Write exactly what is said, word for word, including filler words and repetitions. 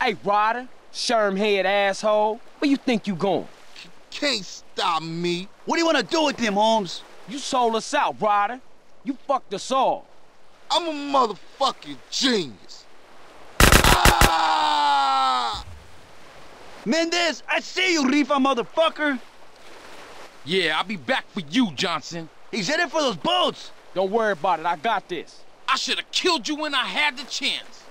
Hey, Ryder, sherm-head asshole, where you think you going? Can't stop me. What do you want to do with him, Holmes? You sold us out, Ryder. You fucked us all. I'm a motherfucking genius. Ah! Mendez, I see you, Rifa motherfucker. Yeah, I'll be back for you, Johnson. He's headed for those boats. Don't worry about it, I got this. I should have killed you when I had the chance.